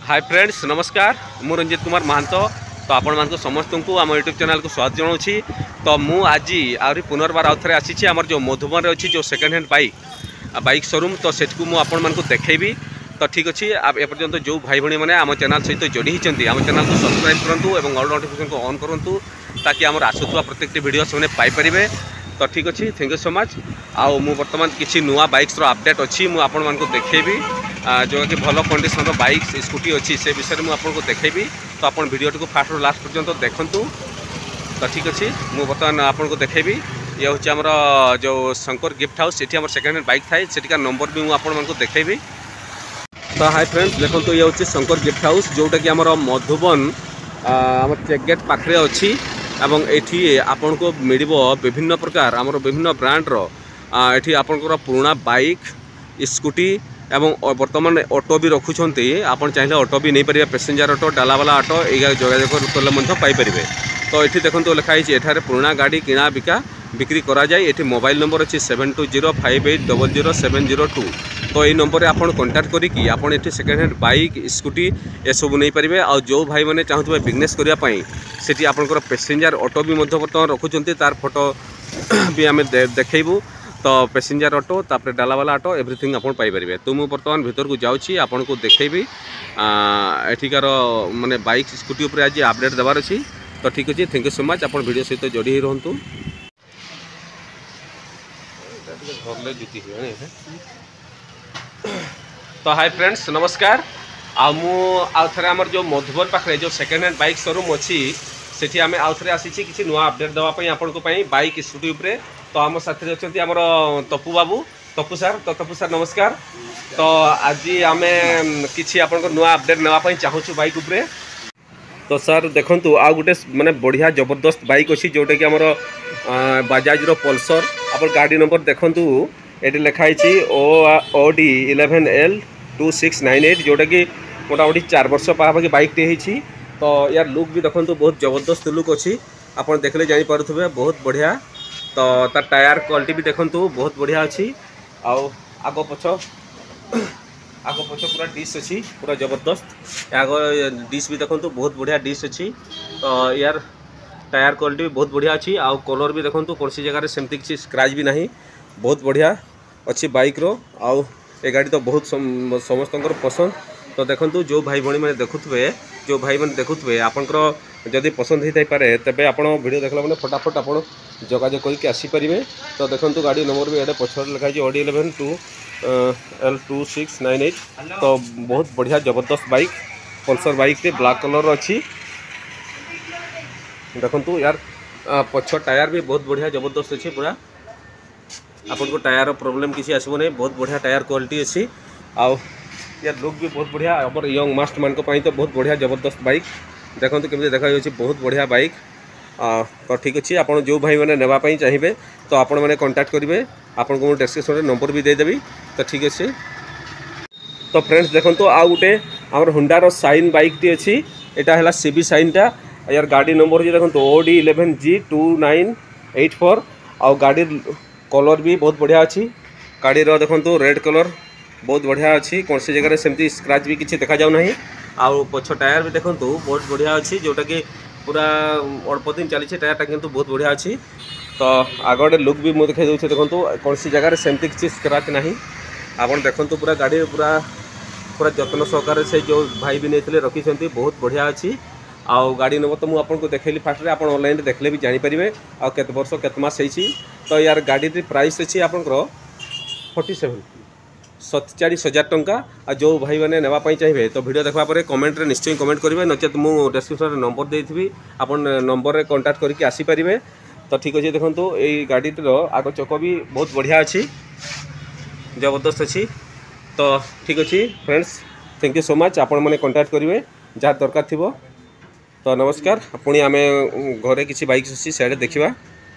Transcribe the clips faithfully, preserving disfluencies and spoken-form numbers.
Hi friends नमस्कार मु रंजित कुमार महंत। तो आपण मान समस्त को आम यूट्यूब चैनल को स्वागत जनाऊँगी। तो मु आज आहरी पुनर्बार आउ थे आसी आमर जो मधुबन अच्छी जो second hand bike bike showroom तो सेठू मुझे आपण मान देखेबी। तो ठीक अच्छे एपर्तंत जो भाई भाई मैंने आम चैनल सहित जोड़ी होती आम चैनल को सब्सक्राइब करूँ और ऑल नोटिफिकेशन को ऑन करूँ ताकि आम आसुवा प्रत्येक वीडियो से पाइपर। तो ठीक अच्छे थैंक यू सो मच। आउ मु बर्तमान किसी नुआ बाइक्स अपडेट अच्छी मुझे आपण मान देखेबी जो कि भल कंडीशन बाइक स्कूटी अच्छी से विषय में आपको देखेबी। तो आप वीडियो को फास्ट लास्ट पर्यंत देखूँ। तो ठीक अच्छे मुझे बर्तमान आपको देखेबी ये हूँ आमर जो शंकर गिफ्ट हाउस ये आम सेकेंड हैंड बाइक थाए से नंबर भी मुझे देखेबी। तो हाय फ्रेंड्स देखो ये हूँ शंकर गिफ्ट हाउस जोटा कि आमर मधुबन आम चेक गेट पाखे अच्छी एवं ये आपन को मिल विभिन्न प्रकार आमर विभिन्न ब्रांड्र ये आपंकर पुराना बाइक स्कूटी एवं बर्तमान ऑटो भी रखुंट आप चाहिए ऑटो भी नहीं पारे पैसेंजर ऑटो डालावाला ऑटो ये जोगाजोग कले पाइपर। तो ये देखो लिखाई एठारे पुराना गाड़ी किना बिका बिक्री करा जाए। ये मोबाइल नंबर अच्छी seven two zero five eight double zero seven zero two. तो ये नंबर आप कंटाक्ट करी आपड़ ये सेकेंड हैंड बाइक स्कूटी ये सब नहीं पारे। आ जो भाई मैंने चाहते बिजनेस करने से आपंकर पैसेंजर ऑटो भी बर्तमान रखुंट तार फोटो भी आम देखू। तो पैसेंजर ऑटो तापर डालावाला ऑटो एवरीथिंग आप पाइपर। तो मुझे बर्तमान भीतर को जाऊँगी आपन को देखेबी एठिकार माने बाइक स्कूटी उपर आज अपडेट देवार अच्छी। तो ठीक अच्छे थैंक यू सो मच आप वीडियो सहित जोड़ी रुहतु। तो हाय फ्रेंड्स नमस्कार आउ थे आमर जो मधुबन पाखे जो सेकेंड हैंड बाइक शोरूम अच्छी सेठी आम आउ थे आसी किसी नुआ अपडेट देवाई आपण बाइक स्कूटी उपरे। तो आम साथी अच्छे आमर तपु बाबू तपु सार। तो तपु सार नमस्कार। तो आज आम किसी आप नुआ अपडेट नापी चाहूँ बाइक उपरे। तो सर देखु आ गोटे माने बढ़िया जबरदस्त बाइक अच्छी जोटा कि आमर बजाज रो पल्सर आप गाड़ी नंबर देखु ये लिखाई O D eleven L two six nine eight जोटा कि मोटामोटी चार वर्ष पाखापाखि बाइक टे। तो यार लुक भी देखो बहुत जबरदस्त लुक अच्छी आप देखले जापे बहुत बढ़िया। तो तार टायर क्वालिटी भी देखो बहुत बढ़िया अच्छी। आउ आग पछ आग पछ पूरा डिश अच्छी पूरा जबरदस्त आग डिश भी देखो बहुत बढ़िया डिश अच्छी। तो यार टायर क्वालिटी भी बहुत बढ़िया अच्छी। आउ कलर भी देखो कौन सी जगह सेमती किसी स्क्रैच भी नहीं बहुत बढ़िया अच्छी बाइक रो। आउ ए गाड़ी तो बहुत समस्त पसंद। तो देखो जो भाई भाई मैंने देखुए जो भाई मैंने देखुए आपंकर जदि पसंद होता पारे तेरे आप वीडियो देखला मैंने फटाफट आप जोगाजोग करके आसीपारे। तो देखो गाड़ी नंबर भी ये पछड़ लिखाई OD eleven two L two six nine eight. तो बहुत बढ़िया जबरदस्त बाइक पल्सर बाइक टे ब्लैक कलर अच्छी। देखो यार पछ टायर भी बहुत बढ़िया जबरदस्त अच्छी पूरा आपन को टायर प्रॉब्लम किसी आसब नहीं बहुत बढ़िया टायर क्वालिटी अच्छी। आउ यार लुक भी बहुत बढ़िया आम यंग मास्ट मान तो बहुत बढ़िया जबरदस्त बाइक देखो केमी देखा बहुत बढ़िया बाइक। आ, तो ठीक अच्छे आप जो भाई मैंने नापी चाहिए तो आपण मैंने कंटाक्ट करेंगे आपन को डिस्क्रिप्शन में नंबर भी देदेवी। तो ठीक अच्छे। तो फ्रेंड्स देखो आउ गोटे आम हुंडार साइन बाइक टी अच्छी यहाँ है सीबी साइनटा यार गाड़ी नंबर जी देखो O D eleven G two nine eight four. आउ गाड़ी कलर भी बहुत बढ़िया अच्छी गाड़ी देखो रेड कलर बहुत बढ़िया अच्छी कौन सी जगह सेमती स्क्रैच भी किसी देखा जाऊना। आउ पछ टायर भी देखो बहुत बढ़िया अच्छी जोटा कि पूरा अल्प दिन चली टायरटा किंतु बहुत बढ़िया अच्छी। तो आगे लुक भी मुझे देखा दूसरे देखो कौन सी जगह सेमती किसी स्क्रैच नहीं आप देखो पूरा गाड़ी पूरा पूरा जत्न सहकार से जो भाई भी नहीं रखी बहुत बढ़िया अच्छी। आउ गाड़ी नंबर तो मुझे देखली फास्ट आप ऑनलाइन देखले भी जानीपारे आ केत वर्ष केत मास होती। तो यार गाड़ी प्राइस अच्छी आपंकर फोर्टी सेवेन सतचाश हजार टंका। आ जो भाई मैंने नापी चाहिए तो वीडियो देखा पर कमेंट रे निश्चय कमेंट करेंगे नचेत मुझे डिस्क्रिप्शन नंबर देती आप नंबर रे कंटाक्ट करके आसीपारे। तो ठीक अच्छे देखो ये गाड़ीटर आग चक भी बहुत बढ़िया अच्छी जबरदस्त अच्छी। तो ठीक अच्छे friends thank you so much आप मैंने कंटाक्ट करेंगे जहाँ दरकार थी। तो नमस्कार पुणी आम घरे किसी बाइक अच्छी सियाड़े देखा।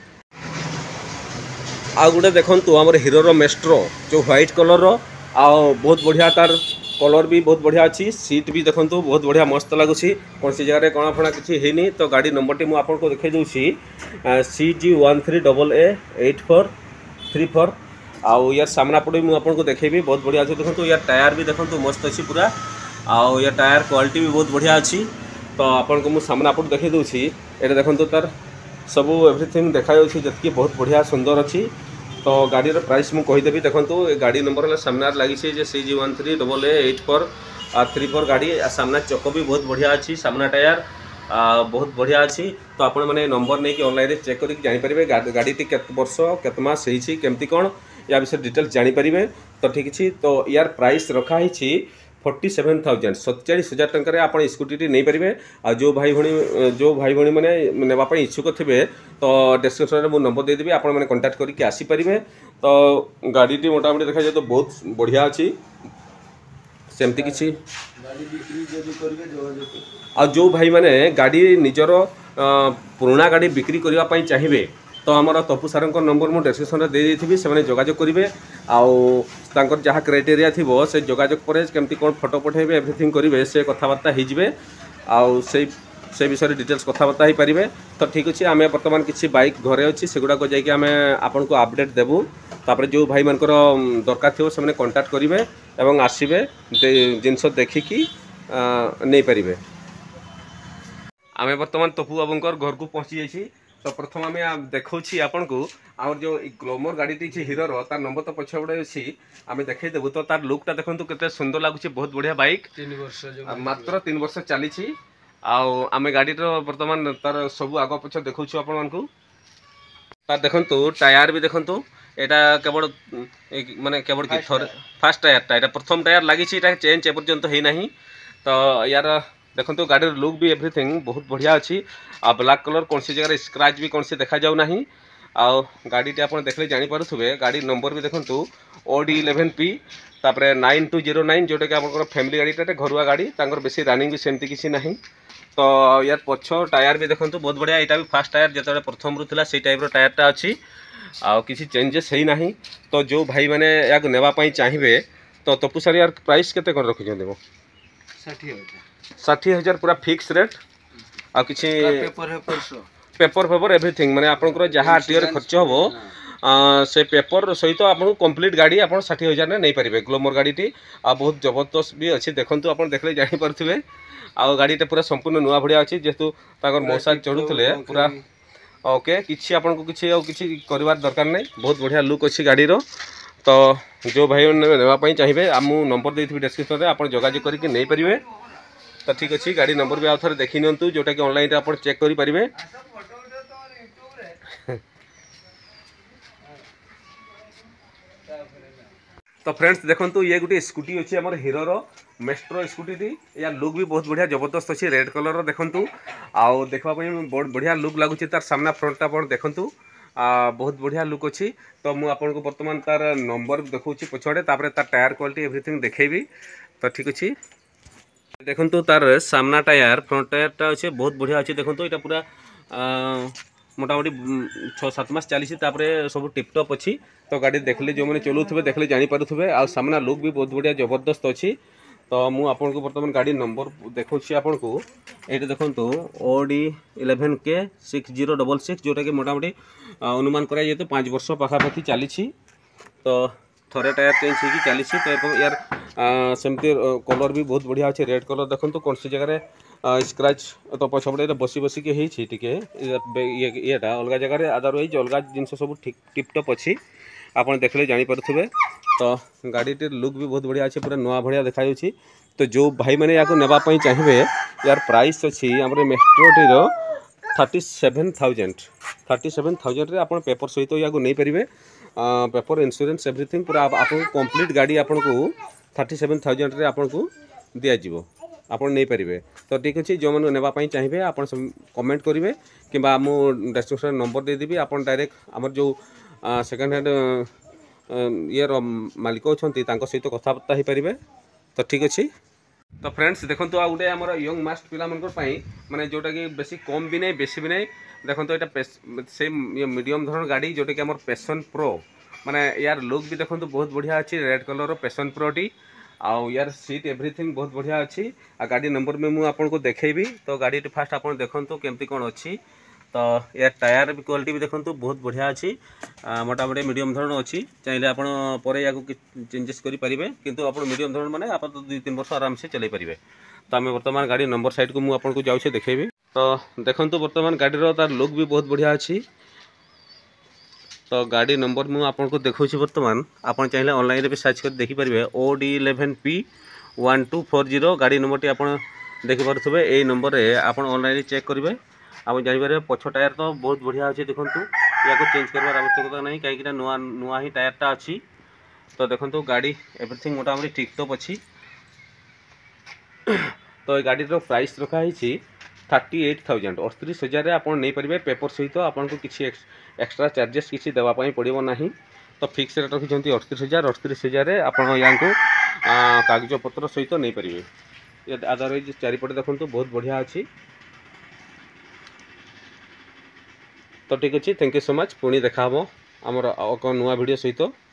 आ गोटे देखु आम हीरो मेस्ट्रो जो व्हाइट कलर आ बहुत बढ़िया तार कलर भी बहुत बढ़िया अच्छी सीट भी देखो बहुत बढ़िया मस्त लगुच कौन सी जगह कणा फणा किसी है। तो गाड़ी नंबर टी मुझे देखे दूसरी C G one three double A eight four three four. आउ यार सामना पटे मुझे आपको देखेबी बहुत बढ़िया अच्छे देखो यार टायर भी देखो मस्त अच्छी पूरा आउ या टायर क्वालिटी भी बहुत बढ़िया अच्छी। तो आपन को मु सामने आपन देखै दउछि एटा देखंतु तार सब एवरीथिंग देखा जाउछि जतकी बहुत बढ़िया सुंदर अच्छी। तो गाड़ी रो प्राइस मु कहि देबी देखंतु गाड़ी नंबर है सामने लागि छै जे C G one three double A eight four three four गाड़ी सामना चक भी बहुत बढ़िया अच्छी सामना टायर आ, बहुत बढ़िया अच्छी। तो आपण मैंने नंबर नहीं कि ऑनलाइन चेक करके जानीपारे गाड़ी टी केत वर्ष केत मास होती केमती कौन या विषय डिटेल्स जानीपारे। तो ठीक अच्छे तो यार प्राइस रखाही फोर्टी सेवेन थाउजेंड सतचाश हजार टकर आप स्कूटी नहीं पारे। आ जो भाई भाई जो भाई भाई मैंने नापी इच्छुक थे तो डिस्क्रिप्शन में नंबर देदेवी आप कंटाक्ट करके आसीपारे। तो गाड़ी मोटामोटी देखा जाए तो बहुत बढ़िया अच्छी सेमती किसी आ जो भाई मैंने गाड़ी निजर पुराना गाड़ी बिक्री करने चाहिए तो आमर तपु सार नंबर मुझे डिस्क्रिप्शन में दे देती से जोगाजोग करेंगे। आउ जहाँ क्राइटेरिया थी से जोगाजोग पर केमती कौन फोटो पठेबे एवरीथिंग करेंगे से कथबार्ता हो आउ से से विषय डिटेल्स कथबार्ता हो पारे। तो ठीक अच्छे आम बर्तमान किसी बाइक घरे अच्छी से गुड़ाक जाकि आम आपन को अपडेट देवु तापर जो भाई मान दरकार थी से कंटाक्ट करेंगे एवं आसबे जिनस देखिकी नहीं पारे। आम बर्तमान तपु बाबूर घर को पहुँची जाइए। तो प्रथम आम देखा आपन को आम जो ग्लैमर गाड़ी हीरोर तार नंबर तो पछ गुड़े अच्छी आम देखई देवु। तो तार लुकटा देखो केते सुंदर लगुच बहुत बढ़िया बाइक तीन वर्ष मात्र तीन वर्ष चली आम गाड़ी बर्तमान तार सब आग पछ देखु आपण तार देखु टायर भी देखु यहाँ केवल माने केवल कि फास्ट टायरटा यहाँ प्रथम टायर लगी चेंज एपर्यंत होना। तो यार देखो गाड़ी लुक भी एवरीथिंग बहुत बढ़िया अच्छी। आ ब्लैक कलर कौन सी जगह स्क्रैच भी कौन सी देखा जाऊ नहीं। आउ गाड़ी टी आप देखले जानीपे गाड़ी नंबर भी देखो ओ डी इलेवेन पी तापर नाइन टू जीरो नाइन जोटा कि आप फैमिली गाड़ी घरुआ गाड़ी बेसी रनिंग भी सेमती किसी ना। तो यार पछ टायर भी देखो बहुत बढ़िया यहाँ भी फास्ट टायर जो प्रथम रूला से टाइप टायरटा अच्छी आ किसी चेंजेस है ना। तो जो भाई मैंने या नापी चाहिए तो तपु सार यार प्राइस केते कौन रखी षाठी हजार पूरा फिक्स रेट आ किसी पेपर पेपर एवरीथिंग माने आपनकर जहाँ आरटीओ खर्च हम से पेपर सहित आपको कंप्लीट गाड़ी आप षाठी हजार में नहीं पारे। ग्लैमर गाड़ी टी आ बहुत जबरदस्त भी अच्छी देखो आप देखले जानीपे आ गाड़ीटा पूरा संपूर्ण नुआ भाया अच्छी जेहेतु मौसा चढ़ुले पूरा ओके किसी आपन को किसी किसी कर दरकार नहीं बहुत बढ़िया लुक अच्छी गाड़ीर। तो जो भाई नापी चाहिए आम नंबर देती डिस्क्रिप्शन में आप जोगाजोग करके नहीं पारे। तो ठीक अच्छे गाड़ी नंबर भी आउ थे देखी नियंतु जोटा कि ऑनलाइन आप चेक करेंगे। तो फ्रेंड्स देखो ये गोटे स्कूटी अच्छी आम हीरोर मेस्ट्रो स्कूटी थी या लुक भी बहुत बढ़िया जबरदस्त अच्छी रेड कलर देखु आउ देखापी बहुत बढ़िया लुक लगुच तार सामना फ्रंटा आप देखु बहुत बढ़िया लुक अच्छी। तो मुझे आपको बर्तमान तार नंबर देखा पछड़े तार टायर क्वालिटी एवरीथिंग देखेबी। तो ठीक अच्छे देखो तार सामना टायर फ्रंट टायरटा अच्छे बहुत बढ़िया अच्छे देखो यहाँ पूरा मोटामोटी छः सात मास चली सब टिपटप अच्छी। तो गाड़ी देखले जो मैंने चलुवे देखले जानीपे आ सामना लुक भी बहुत बढ़िया जबरदस्त अच्छी। तो मुझे आपको बर्तमान गाड़ी नंबर देखा आपन को ये देखो O D eleven K six zero double six जोटा कि मोटामोटी अनुमान कराए तो पाँच वर्ष पाखापाखि चली। तो थोड़े टायर चेंज हो चली। तो यार सेमती कलर भी बहुत बढ़िया अच्छे रेड कलर देखो कौन सी जगह स्क्रैच तो पछपटे बसी बसिक टे येटा अलग जगह अदरवाइज अलग जिन सब ठीक टिपटप अच्छी आप देखले जानीपे। तो गाड़ी लुक भी बहुत बढ़िया अच्छे पूरा नुआ भाया देखा। तो जो भाई मैंने या नापी चाहिए यार प्राइस अच्छी आम मेस्ट्रोटीर thirty seven thousand thirty seven thousand आप पेपर सहित या नहीं पारे। पेपर इंश्योरेंस एवरीथिंग पूरा आपको कंप्लीट गाड़ी आपन को थर्टी सेवेन थाउजेंड रे आपन को दिया जीवो आप नहीं पारे। तो ठीक अच्छे जो मैंने नापी चाहिए आप कमेंट करेंगे कि डिस्क्रिप्शन नंबर देदेवी आप डायरेक्ट आम जो सेकेंड हैंड ये मालिक अच्छा सहित कथबार्ता हो पारे। तो ठीक अच्छे। तो फ्रेंड्स देखो आ गोटे आम यंग मास्ट पिला माने जोटा कि बेसी कम भी नहीं बेसी भी नहीं देखो यहाँ से मीडियम धरण गाड़ी जोटा कि आम पैशन प्रो माने यार लुक भी देखो बहुत बढ़िया अच्छी रेड कलर पैशन प्रो टी आउ यार सीट एवरीथिंग बहुत बढ़िया अच्छी। आ गाड़ी नंबर में मुझे आपको देखेबी। तो गाड़ी फास्ट आप देखो केमती कौन अच्छी। तो यार टायर भी क्वालिटी भी देखो बहुत बढ़िया अच्छी मोटामोटी मीडियम धरण अच्छी चाहिए आप चेंजेस करेंगे किंतु आप मीडियम धरण मैंने आप तो दुई तीन वर्ष आराम से चलाई पारे। तो आम बर्तमान गाड़ी नंबर साइड को मुझे जाऊँ देखेबी। तो देखो बर्तमान गाड़ी तार लुक भी बहुत बढ़िया अच्छी। तो गाड़ी नंबर मुझे आपको देखा बर्तमान आप चाहिए ऑनलाइन भी सर्च कर देखिपारे O D eleven P one two four zero गाड़ी नंबर टी आप देखिपे यही नंबर में आप ऑनलाइन चेक करेंगे आप जापर पछ टायर तो बहुत बढ़िया अच्छे देखूँ या चेंज कर आवश्यकता नहीं कहीं नुआ नुआ ही टायरटा अच्छी। तो देखो गाड़ी एवरीथिंग मोटामोटी ठीक टॉप अच्छी। तो ये गाड़ी प्राइस रखाही थर्टी एट थाउजेंड अड़तीस हजार आप नहीं पारे पेपर सहित आपको किसी एक्सट्रा चार्जेस किसी देवाई पड़ो ना। तो फिक्स रेट रखी अड़तीस हजार अड़तीस हजार आप कागज पत्र सहित नहीं पारे। अदरवाइज चारिपटे देखो बहुत बढ़िया अच्छी। तो ठीक अच्छे थैंक यू सो मच पुणी देखा आमर नुआ वीडियो सहित।